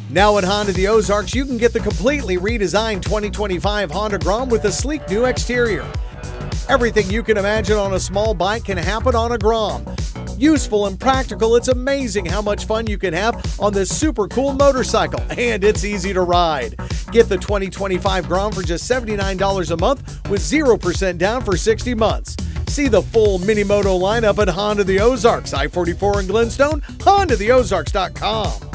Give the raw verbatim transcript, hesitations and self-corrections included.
Now at Honda the Ozarks, you can get the completely redesigned twenty twenty-five Honda Grom with a sleek new exterior. Everything you can imagine on a small bike can happen on a Grom. Useful and practical, it's amazing how much fun you can have on this super cool motorcycle, and it's easy to ride. Get the twenty twenty-five Grom for just seventy-nine dollars a month with zero percent down for sixty months. See the full mini moto lineup at Honda the Ozarks, I forty-four in Glenstone, honda the ozarks dot com.